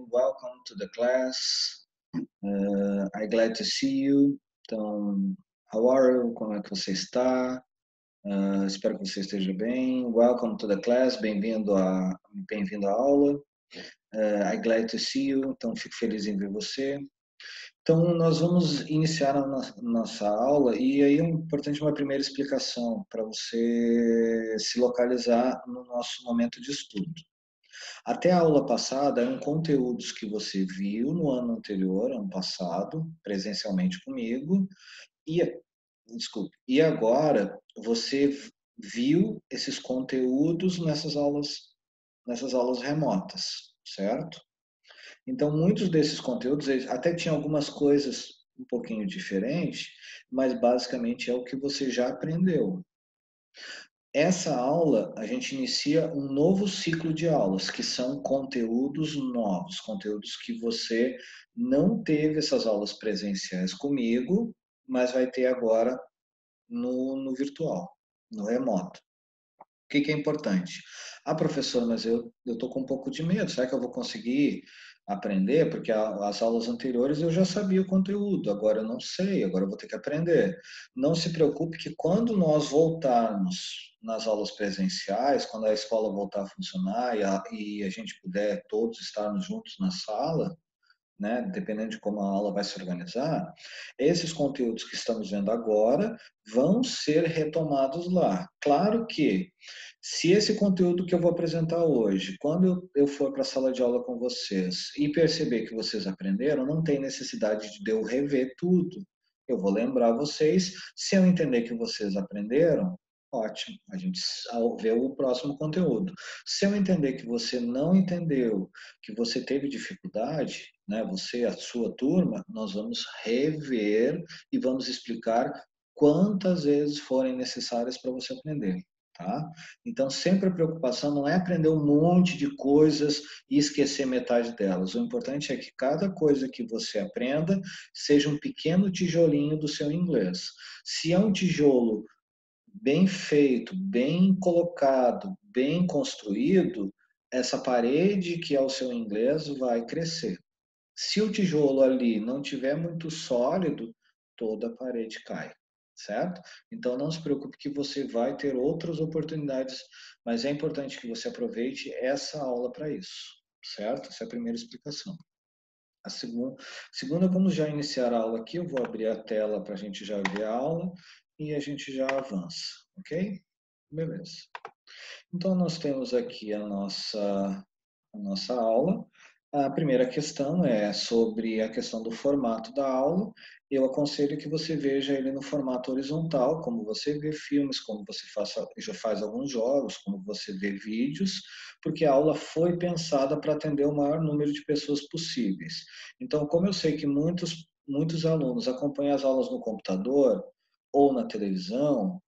welcome to the class. I'm glad to see you. Então, how are you? Como é que você está? Espero que você esteja bem. Welcome to the class. Bem-vindo à aula. I'm glad to see you. Então, fico feliz em ver você. Então, nós vamos iniciar a nossa aula e aí é importante uma primeira explicação para você se localizar no nosso momento de estudo. Até a aula passada eram conteúdos que você viu no ano anterior, ano passado, presencialmente comigo, e, e agora você viu esses conteúdos nessas aulas remotas, certo? Então, muitos desses conteúdos, até tinham algumas coisas um pouquinho diferentes, mas basicamente é o que você já aprendeu. Essa aula, a gente inicia um novo ciclo de aulas, que são conteúdos novos, conteúdos que você não teve essas aulas presenciais comigo, mas vai ter agora no virtual, no remoto. O que é importante? Ah, professor, mas eu estou com um pouco de medo, será que eu vou conseguir aprender? Porque as aulas anteriores eu já sabia o conteúdo, agora eu não sei, agora eu vou ter que aprender. Não se preocupe que quando nós voltarmos nas aulas presenciais, quando a escola voltar a funcionar e a gente puder todos estarmos juntos na sala, né, dependendo de como a aula vai se organizar, esses conteúdos que estamos vendo agora vão ser retomados lá. Claro que, se esse conteúdo que eu vou apresentar hoje, quando eu for para a sala de aula com vocês e perceber que vocês aprenderam, não tem necessidade de eu rever tudo. Eu vou lembrar vocês, se eu entender que vocês aprenderam, ótimo, a gente vê o próximo conteúdo. Se eu entender que você não entendeu, que você teve dificuldade, né, você, a sua turma, nós vamos rever e vamos explicar quantas vezes forem necessárias para você aprender. Tá? Então, sempre a preocupação não é aprender um monte de coisas e esquecer metade delas. O importante é que cada coisa que você aprenda seja um pequeno tijolinho do seu inglês. Se é um tijolo bem feito, bem colocado, bem construído, essa parede que é o seu inglês vai crescer. Se o tijolo ali não tiver muito sólido, toda a parede cai, certo? Então não se preocupe que você vai ter outras oportunidades, mas é importante que você aproveite essa aula para isso, certo? Essa é a primeira explicação. A segunda, vamos já iniciar a aula aqui, eu vou abrir a tela para a gente já ver a aula e a gente já avança, ok? Beleza. Então nós temos aqui a nossa aula. A primeira questão é sobre a questão do formato da aula. Eu aconselho que você veja ele no formato horizontal, como você vê filmes, como você já faz alguns jogos, como você vê vídeos, porque a aula foi pensada para atender o maior número de pessoas possíveis. Então, como eu sei que muitos alunos acompanham as aulas no computador ou na televisão,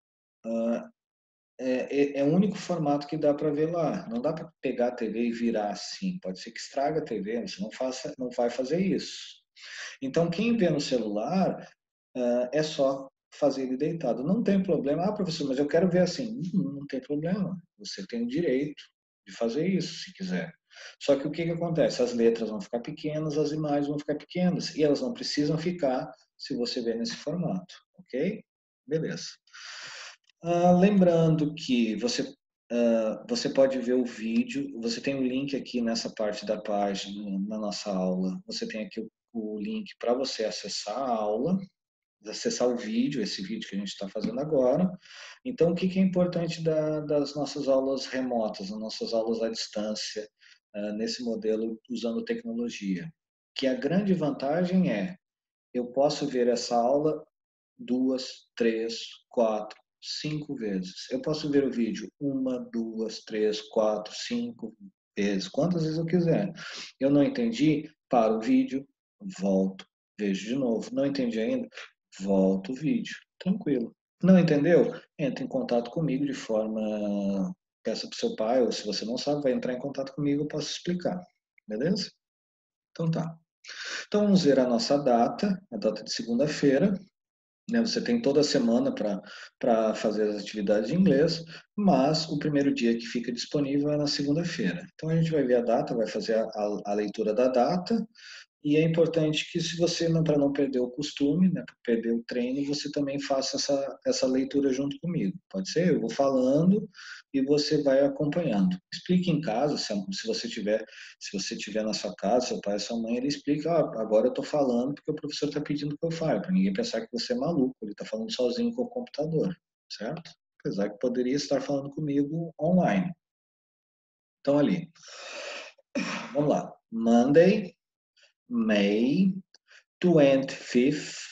é o único formato que dá para ver lá. Não dá para pegar a TV e virar assim. Pode ser que estraga a TV, você não vai fazer isso. Então, quem vê no celular, é só fazer ele deitado. Não tem problema. Ah, professor, mas eu quero ver assim. Não tem problema. Você tem o direito de fazer isso, se quiser. Só que o que acontece? As letras vão ficar pequenas, as imagens vão ficar pequenas. E elas não precisam ficar se você ver nesse formato. Ok? Beleza. Lembrando que você pode ver o vídeo, você tem o link aqui nessa parte da página, na nossa aula, você tem aqui o link para você acessar a aula, acessar o vídeo, esse vídeo que a gente está fazendo agora. Então, o que é importante das nossas aulas remotas, das nossas aulas à distância, nesse modelo usando tecnologia? Que a grande vantagem é, eu posso ver essa aula 2, 3, 4, 5 vezes. Eu posso ver o vídeo 1, 2, 3, 4, 5 vezes, quantas vezes eu quiser. Eu não entendi? Paro o vídeo, volto, vejo de novo. Não entendi ainda? Volto o vídeo. Tranquilo. Não entendeu? Entre em contato comigo de forma... Peça para o seu pai, ou se você não sabe, vai entrar em contato comigo, eu posso explicar. Beleza? Então tá. Então vamos ver a nossa data, a data de segunda-feira. né? Você tem toda a semana para fazer as atividades de inglês, mas o primeiro dia que fica disponível é na segunda-feira. Então a gente vai ver a data, vai fazer a leitura da data, e é importante que, se você não, para não perder o costume, né, para perder o treino, você também faça essa leitura junto comigo. Pode ser? Eu vou falando e você vai acompanhando. Explique em casa, se você tiver na sua casa, seu pai, sua mãe, ele explica, agora eu estou falando porque o professor está pedindo que eu fale, para ninguém pensar que você é maluco, ele está falando sozinho com o computador, certo? Apesar que poderia estar falando comigo online. Então, ali, vamos lá. Monday, May 25th,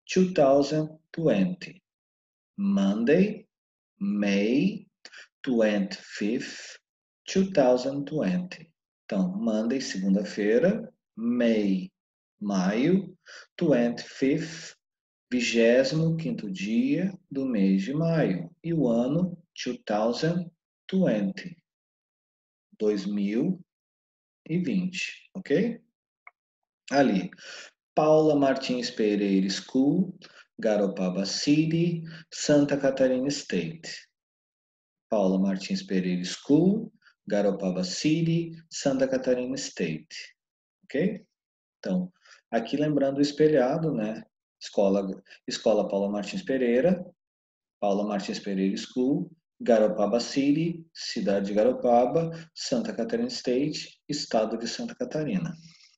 2020. Monday, May 25th, 2020. Então, Monday, segunda-feira, May, maio, 25th, 25º dia do mês de maio. E o ano 2020, 2020, ok? Ali, Paula Martins Pereira School, Garopaba City, Santa Catarina State. Paula Martins Pereira School, Garopaba City, Santa Catarina State. Ok? Então, aqui lembrando o espelhado, né? Escola Paula Martins Pereira, Paula Martins Pereira School, Garopaba City, cidade de Garopaba, Santa Catarina State, estado de Santa Catarina.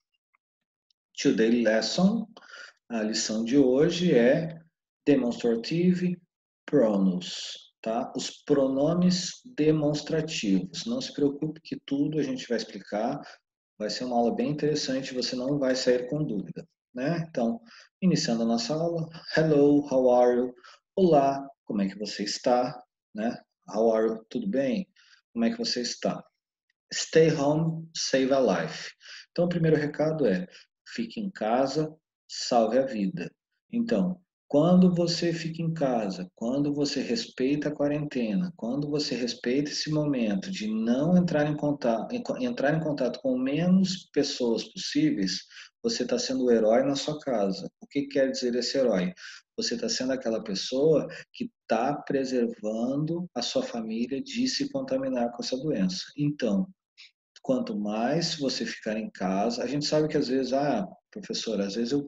Today lesson, a lição de hoje é demonstrative pronouns, tá? Os pronomes demonstrativos. Não se preocupe que tudo a gente vai explicar. Vai ser uma aula bem interessante, você não vai sair com dúvida, né? Então, iniciando a nossa aula. Hello, how are you? Olá, como é que você está? Né? How are you? Tudo bem? Como é que você está? Stay home, save a life. Então, o primeiro recado é: fique em casa, salve a vida. Então, quando você fica em casa, quando você respeita a quarentena, quando você respeita esse momento de não entrar em contato com menos pessoas possíveis, você está sendo o herói na sua casa. O que quer dizer esse herói? Você está sendo aquela pessoa que está preservando a sua família de se contaminar com essa doença. Então, quanto mais você ficar em casa, a gente sabe que às vezes, professor, às vezes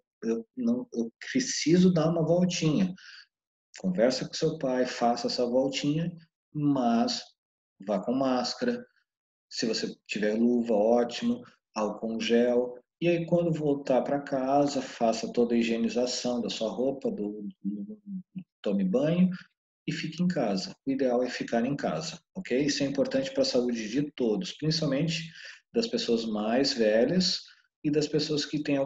eu preciso dar uma voltinha. Conversa com seu pai, faça essa voltinha, mas vá com máscara. Se você tiver luva, ótimo, álcool gel. E aí, quando voltar para casa, faça toda a higienização da sua roupa, tome banho e fique em casa. O ideal é ficar em casa, ok? Isso é importante para a saúde de todos, principalmente das pessoas mais velhas e das pessoas que têm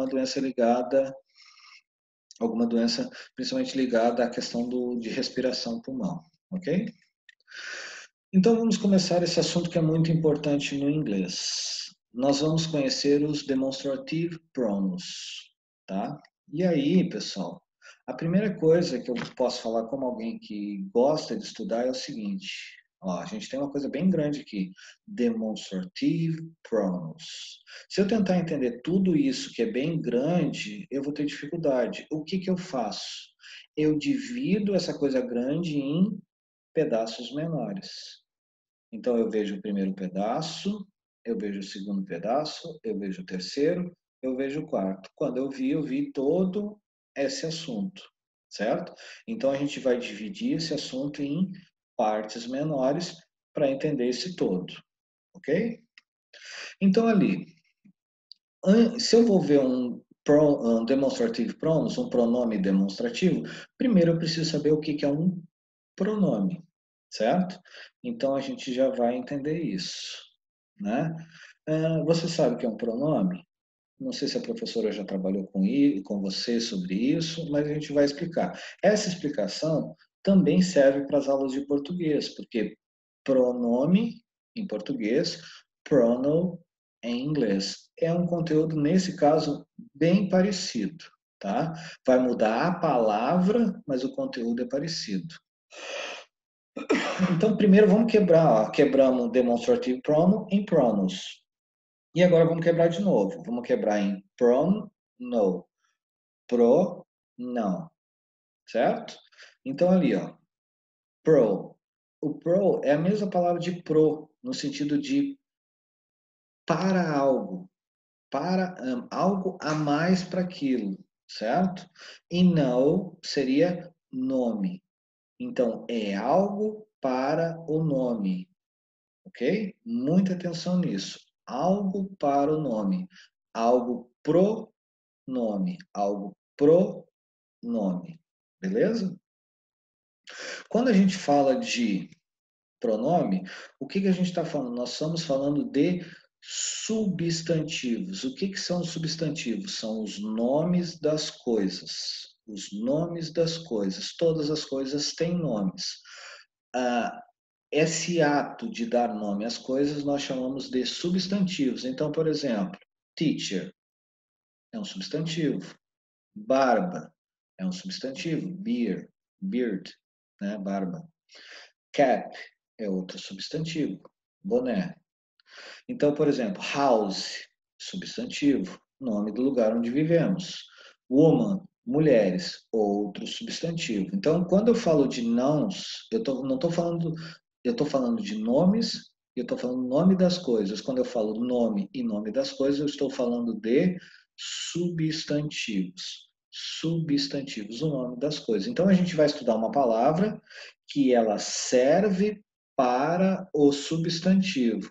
alguma doença principalmente ligada à questão de respiração pulmão, ok? Então vamos começar esse assunto que é muito importante no inglês. Nós vamos conhecer os demonstrative pronouns, tá? E aí, pessoal, a primeira coisa que eu posso falar como alguém que gosta de estudar é o seguinte: ó, a gente tem uma coisa bem grande aqui, demonstrative pronouns. Se eu tentar entender tudo isso que é bem grande, eu vou ter dificuldade. O que que eu faço? Eu divido essa coisa grande em pedaços menores. Então eu vejo o primeiro pedaço, eu vejo o segundo pedaço, eu vejo o terceiro, eu vejo o quarto. Quando eu vi todo esse assunto, certo? Então a gente vai dividir esse assunto em partes menores para entender esse todo, ok? Então ali, se eu vou ver um demonstrative pronouns, um pronome demonstrativo, primeiro eu preciso saber o que é um pronome, certo? Então a gente já vai entender isso, né? Você sabe o que é um pronome? Não sei se a professora já trabalhou com você sobre isso, mas a gente vai explicar. Essa explicação também serve para as aulas de português, porque pronome em português, pronoun em inglês. É um conteúdo, nesse caso, bem parecido, tá? Vai mudar a palavra, mas o conteúdo é parecido. Então, primeiro vamos quebrar, ó. Quebramos o demonstrative pronoun em pronouns. E agora vamos quebrar de novo. Vamos quebrar em pronoun, pro, não. certo? Então ali, ó, pro. O pro é a mesma palavra de pro, no sentido de para algo, para algo a mais para aquilo, certo? E não seria nome. Então, é algo para o nome, ok? Muita atenção nisso. Algo para o nome. Algo pro nome. Algo pro nome. Beleza? Quando a gente fala de pronome, o que a gente está falando? Nós estamos falando de substantivos. O que são os substantivos? São os nomes das coisas. Os nomes das coisas. Todas as coisas têm nomes. Esse ato de dar nome às coisas nós chamamos de substantivos. Então, por exemplo, teacher é um substantivo. Barba é um substantivo. Beard, né? Barba. Cap é outro substantivo. Boné. Então, por exemplo, house, substantivo, nome do lugar onde vivemos. Woman, mulheres, outro substantivo. Então, quando eu falo de nouns, não estou falando, eu estou falando de nomes, eu estou falando nome das coisas. Quando eu falo nome e nome das coisas, eu estou falando de substantivos. Substantivos, o nome das coisas. Então, a gente vai estudar uma palavra que ela serve para o substantivo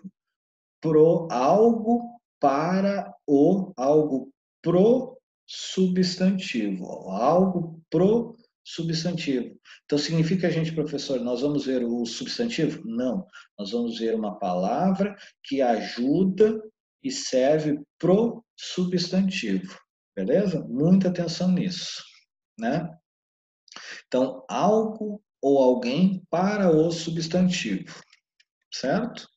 algo para o algo pro substantivo, algo pro substantivo. Então significa a gente, professor, nós vamos ver o substantivo? Não, nós vamos ver uma palavra que ajuda e serve pro substantivo. Beleza? Muita atenção nisso, né? Então, algo ou alguém para o substantivo, certo?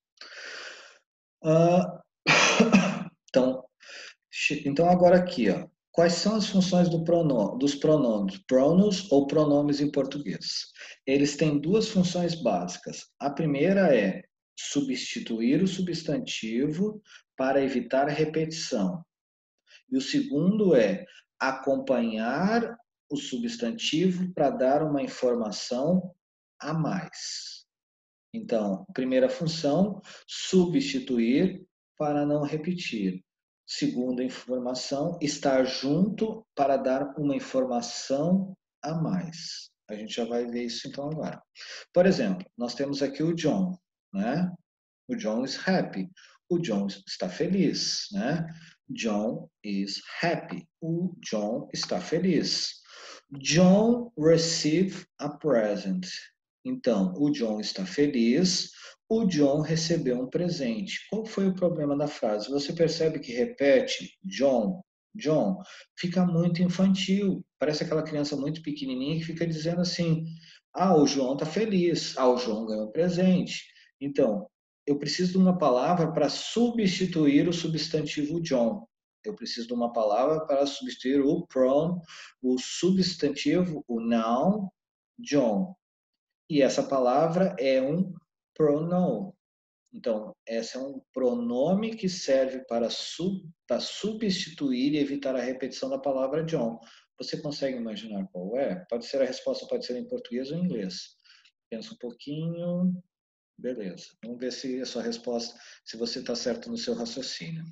Então, então agora aqui, ó, quais são as funções dos pronomes? Pronos ou pronomes em português. Eles têm duas funções básicas. A primeira é substituir o substantivo para evitar repetição. E o segundo é acompanhar o substantivo para dar uma informação a mais. Então, primeira função, substituir para não repetir. Segunda informação, estar junto para dar uma informação a mais. A gente já vai ver isso então agora. Por exemplo, nós temos aqui o John, né? O John is happy. O John está feliz, né? John is happy. O John está feliz. John received a present. Então, o John está feliz, o John recebeu um presente. Qual foi o problema da frase? Você percebe que repete John, John, fica muito infantil. Parece aquela criança muito pequenininha que fica dizendo assim: ah, o João está feliz, ah, o João ganhou um presente. Então, eu preciso de uma palavra para substituir o substantivo John. Eu preciso de uma palavra para substituir o pronoun, o substantivo, o noun, John. E essa palavra é um pronoun. Então, esse é um pronome que serve para substituir e evitar a repetição da palavra John. Você consegue imaginar qual é? Pode ser a resposta, pode ser em português ou em inglês. Pensa um pouquinho. Beleza. Vamos ver se a sua resposta, se você está certo no seu raciocínio.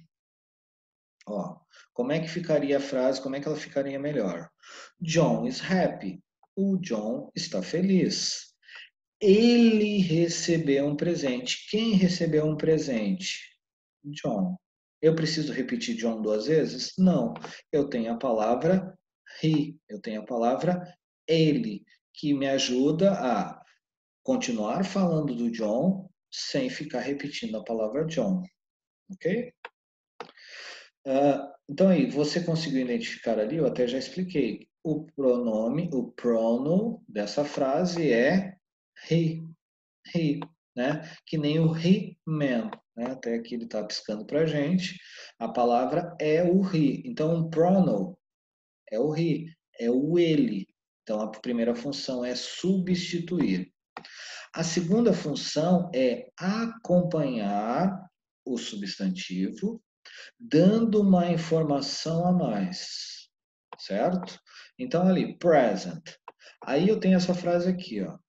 Ó, como é que ficaria a frase? Como é que ela ficaria melhor? John is happy. O John está feliz. Ele recebeu um presente. Quem recebeu um presente? John. Eu preciso repetir John duas vezes? Não. Eu tenho a palavra he, eu tenho a palavra ele, que me ajuda a continuar falando do John sem ficar repetindo a palavra John. Ok? Então aí, você conseguiu identificar ali? Eu até já expliquei. O pronome, o prono dessa frase é he. He, né? Que nem o he-man, né? Até aqui ele está piscando para a gente. A palavra é o he. Então, um pronoun é o he, é o ele. Então, a primeira função é substituir. A segunda função é acompanhar o substantivo, dando uma informação a mais, certo? Então, ali, present. Aí eu tenho essa frase aqui, ó.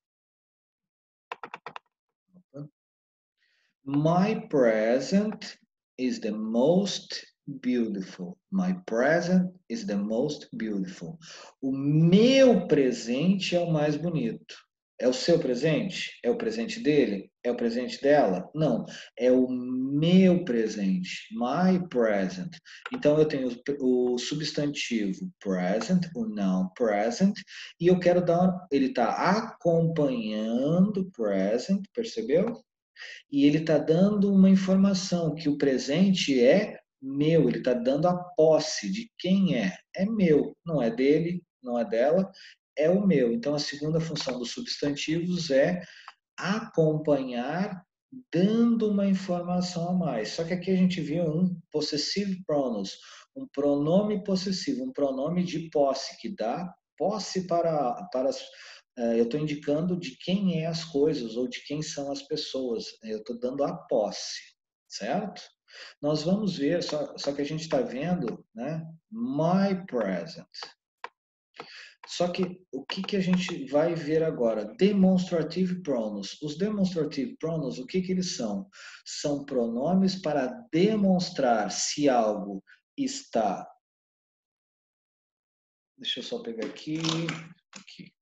My present is the most beautiful. My present is the most beautiful. O meu presente é o mais bonito. É o seu presente? É o presente dele? É o presente dela? Não. É o meu presente. My present. Então eu tenho o substantivo present, o noun present, e eu quero dar. Ele está acompanhando present, percebeu? E ele está dando uma informação que o presente é meu, ele está dando a posse de quem é. É meu, não é dele, não é dela, é o meu. Então a segunda função dos substantivos é acompanhar, dando uma informação a mais. Só que aqui a gente viu um possessive pronouns, um pronome possessivo, um pronome de posse, que dá posse para as. Eu estou indicando de quem é as coisas ou de quem são as pessoas. Eu estou dando a posse, certo? Nós vamos ver, só que a gente está vendo, né? My present. Só que o que a gente vai ver agora? Demonstrative pronouns. Os demonstrative pronouns, o que eles são? São pronomes para demonstrar se algo está. Deixa eu só pegar aqui. Aqui.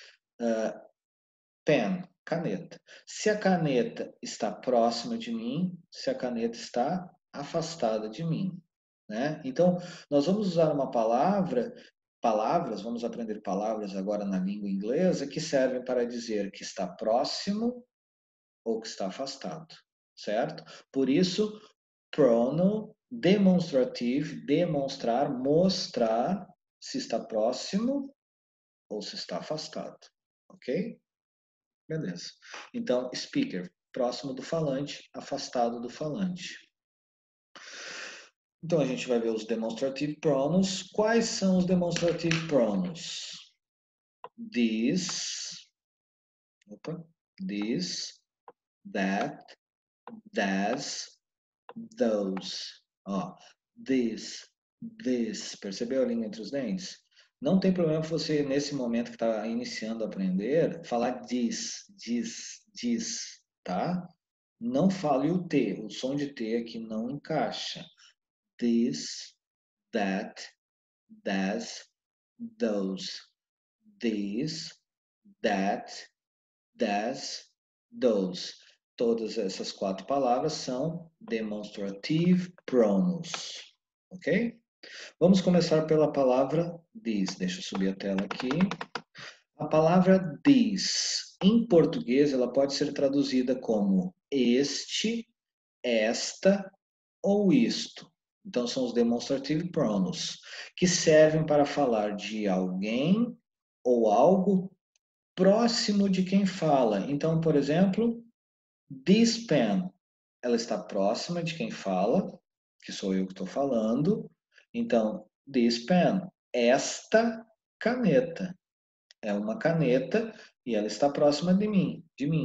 Pen, caneta. Se a caneta está próxima de mim, se a caneta está afastada de mim. Né? Então, nós vamos usar uma palavras, vamos aprender palavras agora na língua inglesa que servem para dizer que está próximo ou que está afastado, certo? Por isso, pronoun demonstrative, demonstrar, mostrar se está próximo ou se está afastado, ok? Beleza. Então, speaker, próximo do falante, afastado do falante. Então, a gente vai ver os demonstrative pronouns. Quais são os demonstrative pronouns? This, this, that, das, those. Ó, this. Percebeu a linha entre os dentes? Não tem problema você, nesse momento que está iniciando a aprender, falar this, tá? Não fale o T, o som de T aqui não encaixa. This, that, das, those. This, that, das, those. Todas essas quatro palavras são demonstrative pronouns, ok? Vamos começar pela palavra this. Deixa eu subir a tela aqui. A palavra this, em português, ela pode ser traduzida como este, esta ou isto. Então, são os demonstrative pronouns, que servem para falar de alguém ou algo próximo de quem fala. Então, por exemplo, this pen, ela está próxima de quem fala, que sou eu que estou falando. Então, this pen, esta caneta. É uma caneta e ela está próxima de mim.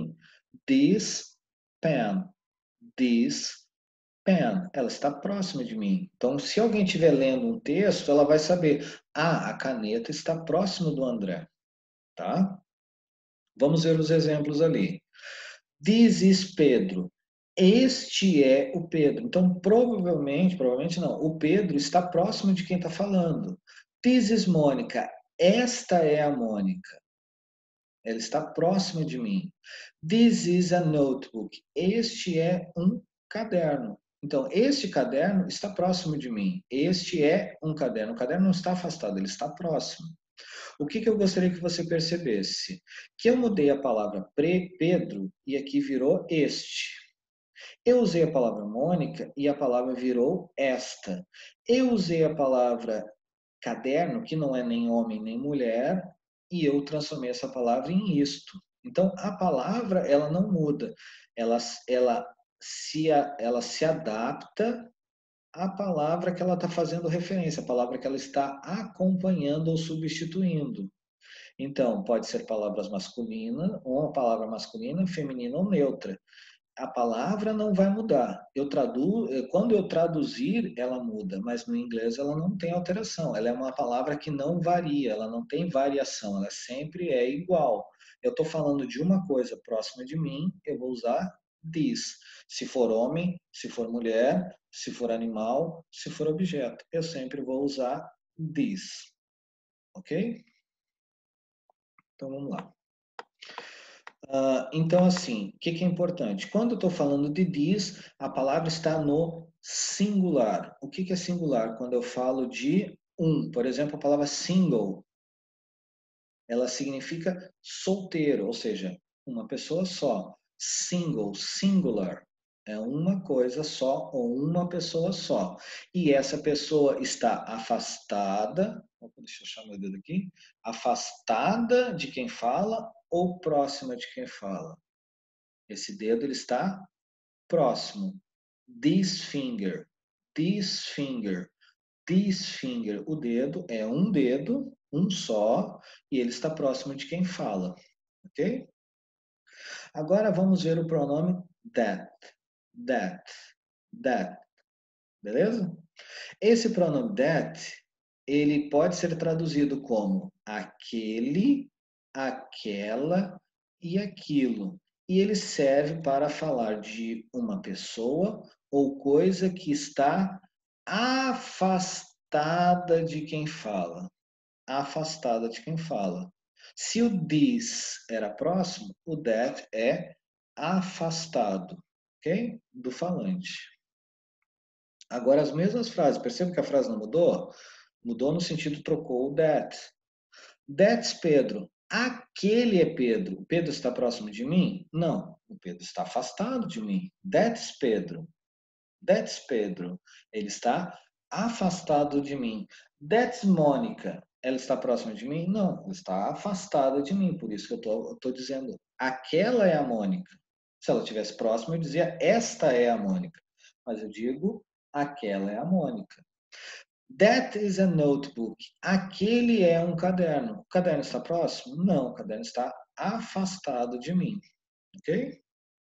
This pen, this pen, ela está próxima de mim. Então, se alguém estiver lendo um texto, ela vai saber, a caneta está próxima do André, tá? Vamos ver os exemplos ali. This is Pedro. Este é o Pedro. Então, provavelmente não, o Pedro está próximo de quem está falando. This is Mônica. Esta é a Mônica. Ela está próxima de mim. This is a notebook. Este é um caderno. Então, este caderno está próximo de mim. Este é um caderno. O caderno não está afastado, ele está próximo. O que eu gostaria que você percebesse? Que eu mudei a palavra Pedro e aqui virou este. Eu usei a palavra Mônica e a palavra virou esta. Eu usei a palavra caderno, que não é nem homem nem mulher, e eu transformei essa palavra em isto. Então, a palavra, ela não muda. Ela se adapta à palavra que ela está fazendo referência, a palavra que ela está acompanhando ou substituindo. Então, pode ser palavras masculinas, ou uma palavra masculina, feminina ou neutra. a palavra não vai mudar. Quando eu traduzir, ela muda, mas no inglês ela não tem alteração. Ela é uma palavra que não varia, ela não tem variação, ela sempre é igual. Eu estou falando de uma coisa próxima de mim, eu vou usar this. Se for homem, se for mulher, se for animal, se for objeto, eu sempre vou usar this. Ok? Então vamos lá. Então, assim, o que é importante? Quando eu estou falando de this, a palavra está no singular. O que é singular? Quando eu falo de um, por exemplo, a palavra single, ela significa solteiro, ou seja, uma pessoa só. Single, singular, é uma coisa só ou uma pessoa só. E essa pessoa está afastada, deixa eu achar meu dedo aqui, afastada de quem fala ou próxima de quem fala. Esse dedo ele está próximo. This finger, this finger, this finger. O dedo é um dedo, um só, e ele está próximo de quem fala. Ok? Agora vamos ver o pronome that. That. That. Beleza? Esse pronome that, ele pode ser traduzido como aquele, aquela e aquilo. E ele serve para falar de uma pessoa ou coisa que está afastada de quem fala. Afastada de quem fala. Se o this era próximo, o that é afastado, ok? Do falante. Agora, as mesmas frases. Percebe que a frase não mudou? Mudou no sentido, trocou o that. That's Pedro. Aquele é Pedro. O Pedro está próximo de mim? Não. O Pedro está afastado de mim. That's Pedro. That's Pedro. Ele está afastado de mim. That's Mônica. Ela está próxima de mim? Não. Ela está afastada de mim. Por isso que eu estou dizendo, aquela é a Mônica. Se ela estivesse próxima, eu dizia, esta é a Mônica. Mas eu digo, aquela é a Mônica. That is a notebook. Aquele é um caderno. O caderno está próximo? Não, o caderno está afastado de mim. Ok?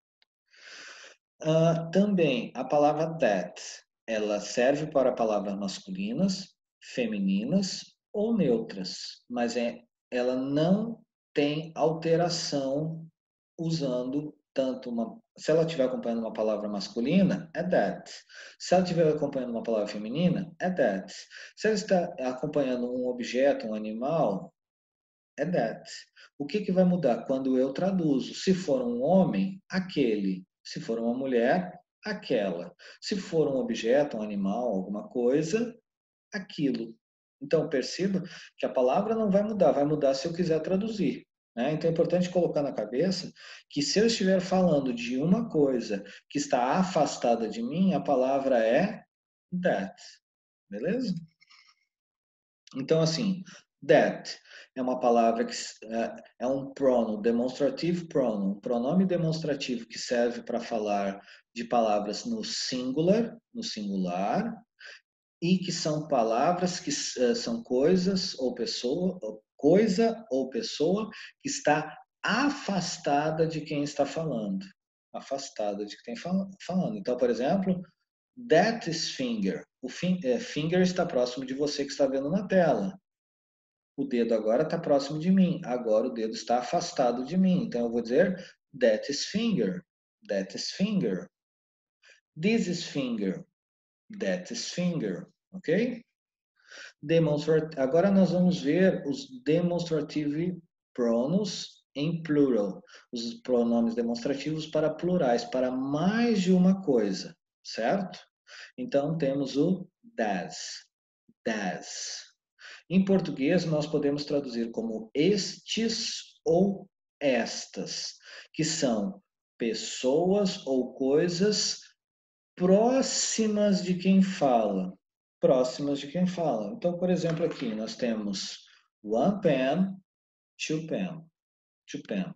Também, a palavra that, ela serve para palavras masculinas, femininas ou neutras, mas ela não tem alteração usando tanto uma... Se ela estiver acompanhando uma palavra masculina, é that. Se ela estiver acompanhando uma palavra feminina, é that. Se ela está acompanhando um objeto, um animal, é that. O que vai mudar quando eu traduzo? Se for um homem, aquele. Se for uma mulher, aquela. Se for um objeto, um animal, alguma coisa, aquilo. Então, perceba que a palavra não vai mudar se eu quiser traduzir. Né? Então, é importante colocar na cabeça que se eu estiver falando de uma coisa que está afastada de mim, a palavra é that. Beleza? Então, assim, that é uma palavra que é um pronoun, demonstrative pronoun, um pronome demonstrativo que serve para falar de palavras no singular, e que são palavras que são coisas ou pessoa, coisa ou pessoa que está afastada de quem está falando. Afastada de quem está falando. Então, por exemplo, that is finger. O finger está próximo de você que está vendo na tela. O dedo agora está próximo de mim. Agora o dedo está afastado de mim. Então eu vou dizer that is finger. That is finger. This is finger. That is finger. Ok? Agora nós vamos ver os demonstrative pronouns em plural. Os pronomes demonstrativos para plurais, para mais de uma coisa. Certo? Então temos o das. Das. Em português, nós podemos traduzir como estes ou estas, que são pessoas ou coisas próximas de quem fala. Próximas de quem fala. Então, por exemplo, aqui nós temos one pen, two pen, two pen.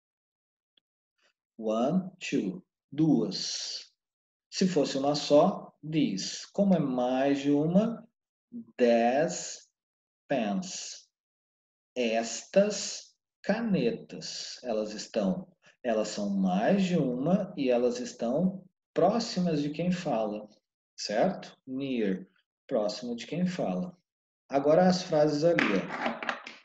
One, two. Duas. Se fosse uma só, this. Como é mais de uma, dez pens. Estas canetas, elas estão Elas são mais de uma e elas estão próximas de quem fala, certo? Near, próximo de quem fala. Agora as frases ali, ó.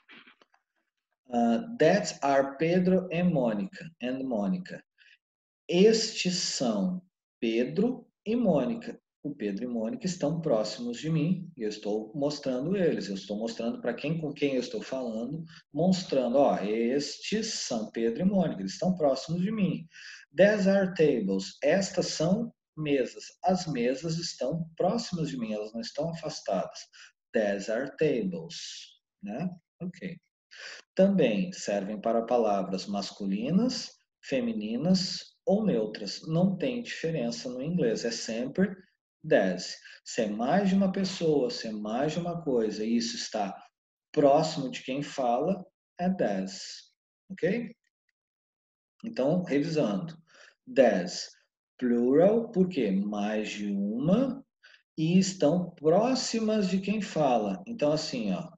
That are Pedro and Mônica. Estes são Pedro e Mônica. O Pedro e Mônica estão próximos de mim e eu estou mostrando eles. Eu estou mostrando para quem com quem eu estou falando, mostrando, ó, estes são Pedro e Mônica, eles estão próximos de mim. These are tables. Estas são mesas. As mesas estão próximas de mim, elas não estão afastadas. These are tables, né? Ok. Também servem para palavras masculinas, femininas ou neutras. Não tem diferença no inglês, é sempre these. Se é mais de uma pessoa, se é mais de uma coisa e isso está próximo de quem fala, é these. Ok? Então, revisando. These, plural, por quê? Mais de uma e estão próximas de quem fala. Então, assim, ó.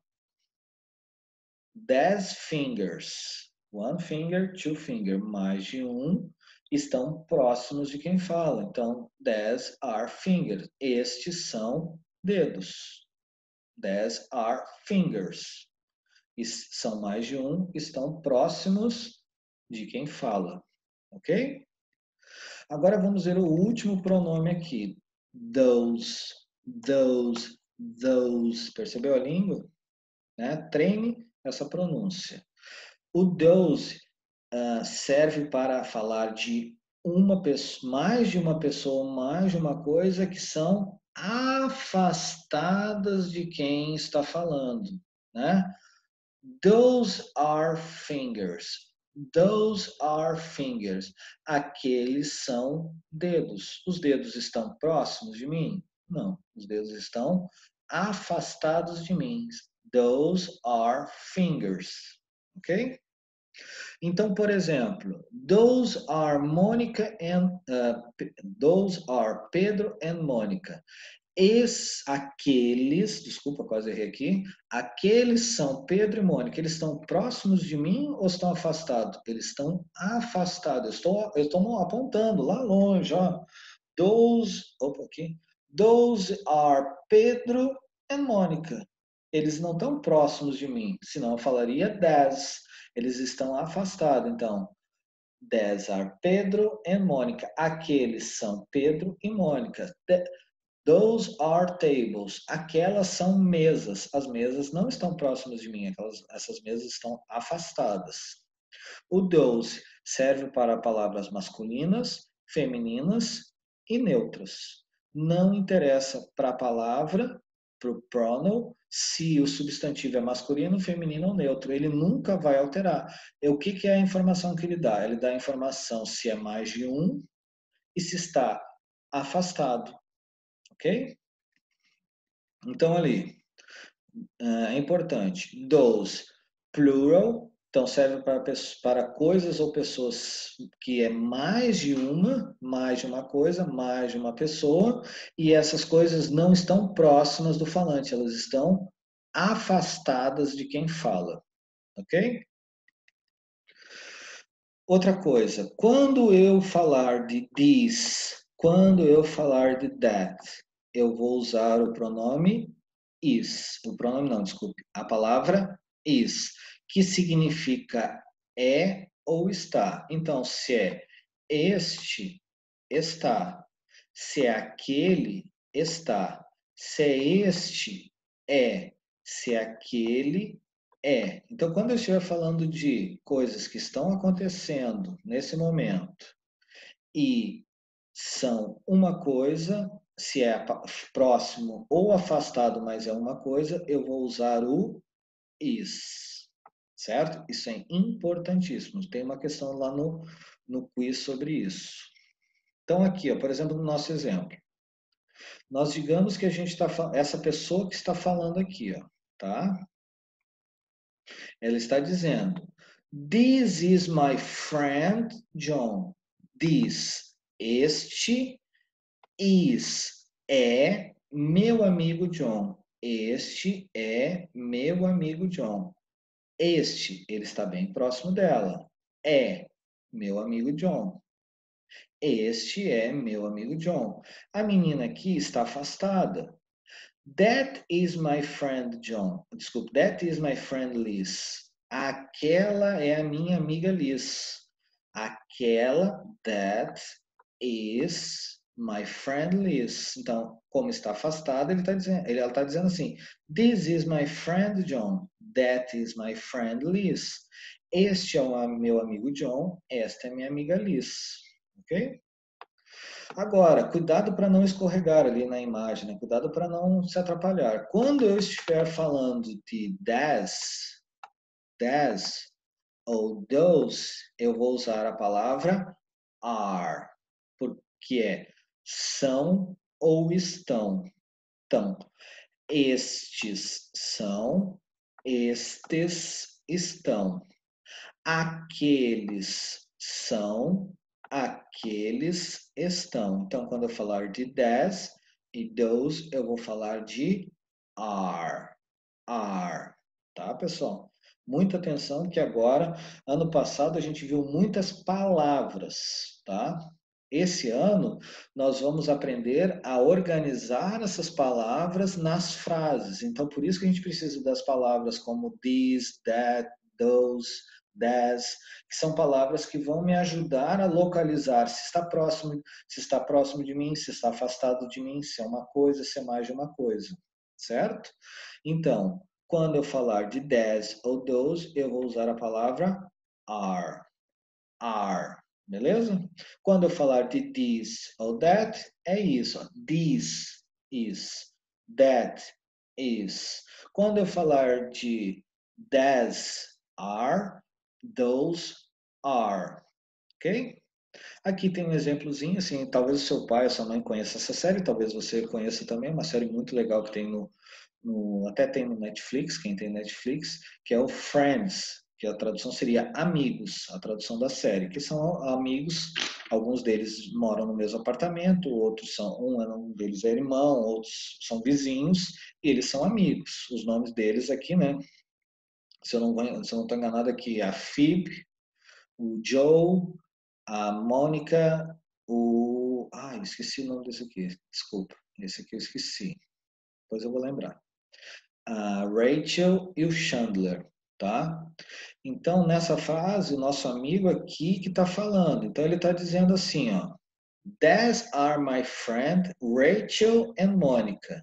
10 fingers. One finger, two finger. Mais de um estão próximos de quem fala. Então, 10 are fingers. Estes são dedos. 10 are fingers. E são mais de um, estão próximos de quem fala. Ok? Agora vamos ver o último pronome aqui. Those, those, those. Percebeu a língua? Né? Treine essa pronúncia. O those serve para falar de uma pessoa, mais de uma pessoa, mais de uma coisa que são afastadas de quem está falando, né? Those are fingers. Those are fingers. Aqueles são dedos. Os dedos estão próximos de mim? Não. Os dedos estão afastados de mim. Those are fingers. Ok? Então, por exemplo, those are those are Pedro and Mônica. Aqueles, desculpa, quase errei aqui, aqueles são Pedro e Mônica, eles estão próximos de mim ou estão afastados? Eles estão afastados, eu estou apontando lá longe, ó. Those are Pedro and Mônica. Eles não estão próximos de mim, senão eu falaria 10. Eles estão afastados, então. These are Pedro and Mônica. Aqueles são Pedro e Mônica. Those are tables. Aquelas são mesas. As mesas não estão próximas de mim. Essas mesas estão afastadas. O those serve para palavras masculinas, femininas e neutras. Não interessa para a palavra, para o pronoun, se o substantivo é masculino, feminino ou neutro. Ele nunca vai alterar. O que é a informação que ele dá? Ele dá a informação se é mais de um e se está afastado. Ok? Então, ali, é importante. Those, plural, então serve para coisas ou pessoas que é mais de uma coisa, mais de uma pessoa, e essas coisas não estão próximas do falante, elas estão afastadas de quem fala. Ok? Outra coisa, quando eu falar de this, quando eu falar de that, eu vou usar o pronome is. O pronome não, desculpe. A palavra is, que significa é ou está. Então, se é este, está. Se é aquele, está. Se é este, é. Se é aquele, é. Então, quando eu estiver falando de coisas que estão acontecendo nesse momento e são uma coisa, se é próximo ou afastado, mas é uma coisa, eu vou usar o is. Certo? Isso é importantíssimo. Tem uma questão lá no quiz sobre isso. Então, aqui, ó, por exemplo, no nosso exemplo. Nós digamos que a gente está essa pessoa que está falando aqui, ó, tá? Ela está dizendo: This is my friend John. Este é meu amigo John. Este é meu amigo John. Ele está bem próximo dela. meu amigo John. Este é meu amigo John. A menina aqui está afastada. That is my friend John. Desculpe, that is my friend Liz. Aquela é a minha amiga Liz. Aquela, that is my friend Liz. Então, como está afastada, ela está dizendo assim: This is my friend John. That is my friend Liz. Este é o meu amigo John. Esta é minha amiga Liz. Ok? Agora, cuidado para não escorregar ali na imagem, né? Cuidado para não se atrapalhar. Quando eu estiver falando de das ou those, eu vou usar a palavra are, porque é são ou estão. Então, estes são, estes estão. Aqueles são, aqueles estão. Então, quando eu falar de das e those, eu vou falar de are. Are. Tá, pessoal? Muita atenção que agora, ano passado, a gente viu muitas palavras, tá? Esse ano, nós vamos aprender a organizar essas palavras nas frases. Então, por isso que a gente precisa das palavras como this, that, those, das, que são palavras que vão me ajudar a localizar se está próximo de mim, se está afastado de mim, se é uma coisa, se é mais de uma coisa, certo? Então, quando eu falar de das ou those, eu vou usar a palavra are. Are. Beleza? Quando eu falar de this ou that, é isso. This is. That is. Quando eu falar de das are, those are. Ok? Aqui tem um exemplozinho, assim, talvez o seu pai ou sua mãe conheça essa série, talvez você conheça também, uma série muito legal que tem até tem no Netflix, quem tem Netflix, que é o Friends, que a tradução seria amigos, a tradução da série, que são amigos, alguns deles moram no mesmo apartamento, outros são, um deles é irmão, outros são vizinhos, e eles são amigos. Os nomes deles aqui, né? Se eu não estou enganado aqui, a Phoebe, o Joe, a Mônica, esqueci o nome desse aqui, desculpa, esse aqui eu esqueci, depois eu vou lembrar. A Rachel e o Chandler, tá? Então, nessa frase, o nosso amigo aqui que está falando. Então, ele está dizendo assim, ó. These are my friend Rachel and Monica.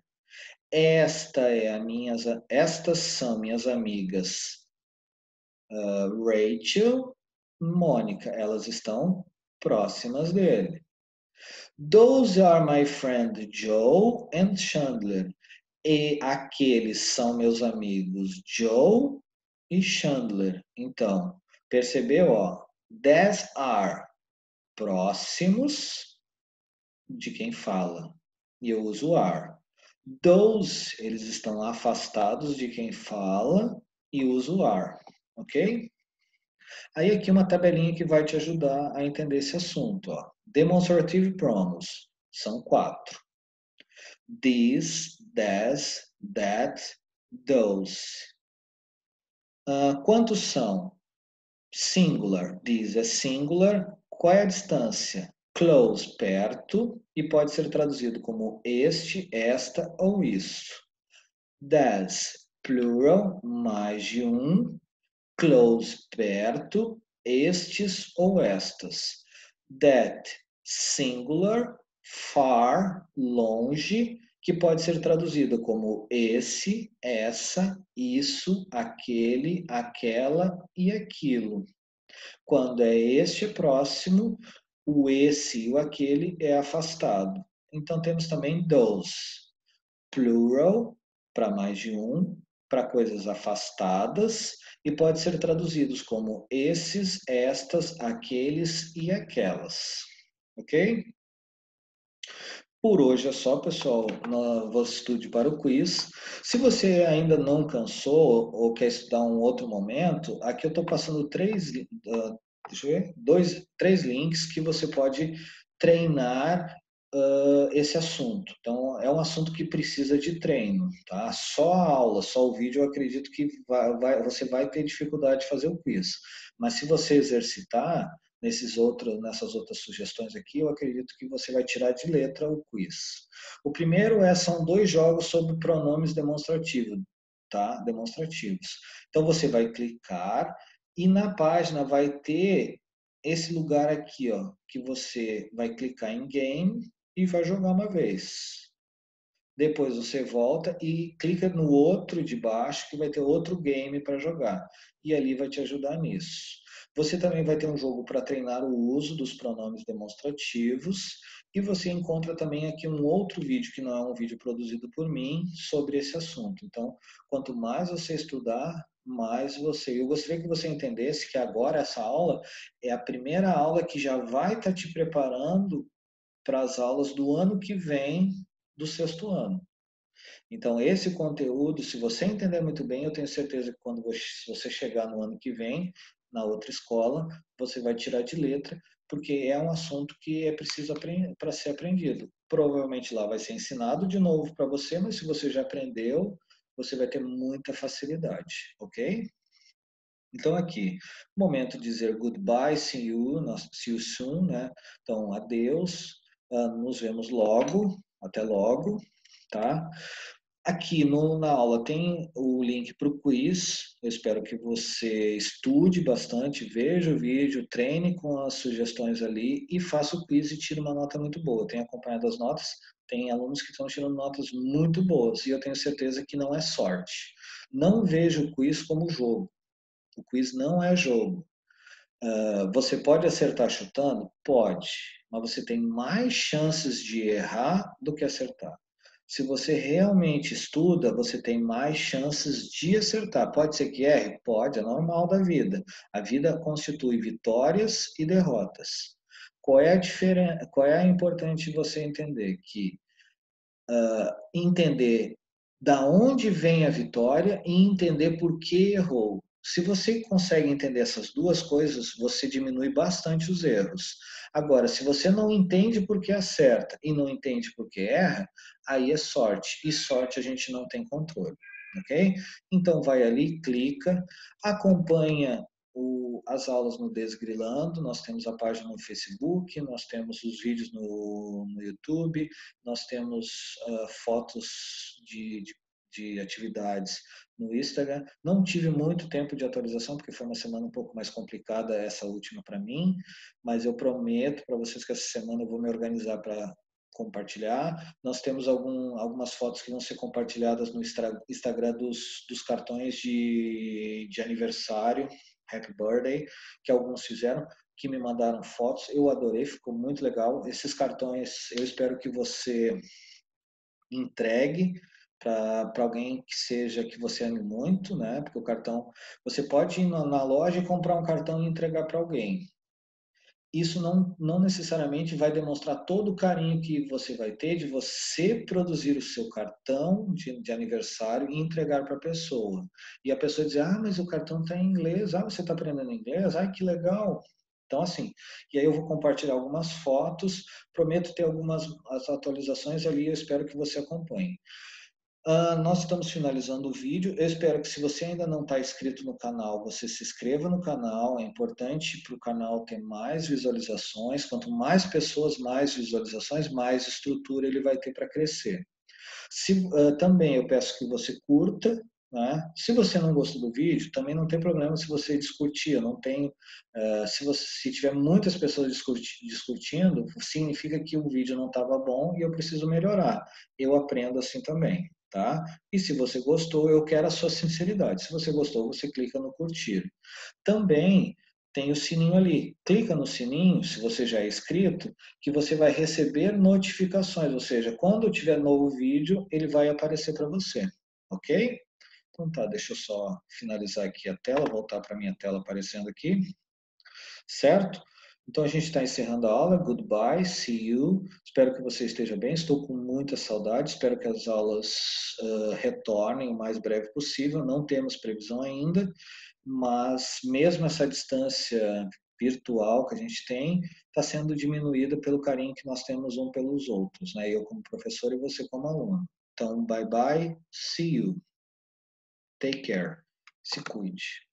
Estas são minhas amigas Rachel e Mônica. Elas estão próximas dele. Those are my friend Joe and Chandler. E aqueles são meus amigos Joe e Chandler. Então, percebeu, ó? These are próximos de quem fala. E eu uso are. Those, eles estão afastados de quem fala e uso are. Ok? Aí aqui uma tabelinha que vai te ajudar a entender esse assunto. Ó. Demonstrative pronouns. São 4. This, that, that, those. Quantos são? Singular. This é singular. Qual é a distância? Close, perto. E pode ser traduzido como este, esta ou isso. Das, plural, mais de um. Close, perto. Estes ou estas. That, singular. Far, longe, que pode ser traduzido como esse, essa, isso, aquele, aquela e aquilo. Quando é este próximo, o esse e o aquele é afastado. Então temos também those, plural, para mais de um, para coisas afastadas, e pode ser traduzidos como esses, estas, aqueles e aquelas. Ok? Por hoje é só, pessoal. Vou estude para o quiz. Se você ainda não cansou ou quer estudar um outro momento, aqui eu estou passando três links que você pode treinar esse assunto. Então, é um assunto que precisa de treino, tá? Só a aula, só o vídeo, eu acredito que você vai ter dificuldade de fazer o quiz. Mas se você exercitar, nessas outras sugestões aqui, eu acredito que você vai tirar de letra o quiz. O primeiro são 2 jogos sobre pronomes demonstrativos, tá? Demonstrativos. Então você vai clicar e na página vai ter esse lugar aqui, ó, que você vai clicar em game e vai jogar uma vez. Depois você volta e clica no outro de baixo, que vai ter outro game para jogar. E ali vai te ajudar nisso. Você também vai ter um jogo para treinar o uso dos pronomes demonstrativos. E você encontra também aqui um outro vídeo, que não é um vídeo produzido por mim, sobre esse assunto. Então, quanto mais você estudar, mais você... Eu gostaria que você entendesse que agora essa aula é a primeira aula que já vai estar te preparando para as aulas do ano que vem, do 6º ano. Então, esse conteúdo, se você entender muito bem, eu tenho certeza que quando você chegar no ano que vem, na outra escola, você vai tirar de letra, porque é um assunto que é preciso para ser aprendido. Provavelmente lá vai ser ensinado de novo para você, mas se você já aprendeu, você vai ter muita facilidade, ok? Então aqui, momento de dizer goodbye, see you soon, né? Então, adeus, nos vemos logo, até logo, tá? Aqui na aula tem o link para o quiz. Eu espero que você estude bastante, veja o vídeo, treine com as sugestões ali e faça o quiz e tire uma nota muito boa. Eu tenho acompanhado as notas, tem alunos que estão tirando notas muito boas e eu tenho certeza que não é sorte. Não veja o quiz como jogo. O quiz não é jogo. Você pode acertar chutando? Pode, mas você tem mais chances de errar do que acertar. Se você realmente estuda, você tem mais chances de acertar. Pode ser que erre? Pode, é normal da vida. A vida constitui vitórias e derrotas. Qual é a diferença? Qual é a importante você entender? Que entender da onde vem a vitória e entender por que errou. Se você consegue entender essas duas coisas, você diminui bastante os erros. Agora, se você não entende por que acerta e não entende por que erra, aí é sorte. E sorte a gente não tem controle, ok? Então vai ali, clica, acompanha as aulas no Desgrilando, nós temos a página no Facebook, nós temos os vídeos no YouTube, nós temos fotos de atividades no Instagram. Não tive muito tempo de atualização, porque foi uma semana um pouco mais complicada essa última para mim, mas eu prometo para vocês que essa semana eu vou me organizar para compartilhar. Nós temos algumas fotos que vão ser compartilhadas no Instagram dos cartões de aniversário, Happy Birthday, que alguns fizeram, que me mandaram fotos. Eu adorei, ficou muito legal. Esses cartões, eu espero que você entregue para alguém que você ame muito, né? Porque o cartão, você pode ir na loja e comprar um cartão e entregar para alguém. Isso não necessariamente vai demonstrar todo o carinho que você vai ter de você produzir o seu cartão de aniversário e entregar para a pessoa. E a pessoa dizer, mas o cartão está em inglês, você está aprendendo inglês, que legal. Então, assim, e aí eu vou compartilhar algumas fotos, prometo ter algumas as atualizações ali, eu espero que você acompanhe. Nós estamos finalizando o vídeo. Eu espero que, se você ainda não está inscrito no canal, você se inscreva no canal. É importante para o canal ter mais visualizações. Quanto mais pessoas, mais visualizações, mais estrutura ele vai ter para crescer. Também eu peço que você curta. Né? Se você não gostou do vídeo, também não tem problema se você discutir. Eu não tenho, se tiver muitas pessoas discutindo, significa que o vídeo não estava bom e eu preciso melhorar. Eu aprendo assim também. Tá? E se você gostou, eu quero a sua sinceridade. Se você gostou, você clica no curtir. Também tem o sininho ali. Clica no sininho, se você já é inscrito, que você vai receber notificações, ou seja, quando tiver novo vídeo, ele vai aparecer para você, ok? Então tá, deixa eu só finalizar aqui a tela, voltar para a minha tela aparecendo aqui, certo? Então a gente está encerrando a aula. Goodbye, see you. Espero que você esteja bem. Estou com muita saudade. Espero que as aulas retornem o mais breve possível. Não temos previsão ainda, mas mesmo essa distância virtual que a gente tem está sendo diminuída pelo carinho que nós temos um pelos outros, né? Eu como professor e você como aluno. Então, bye bye, see you. Take care. Se cuide.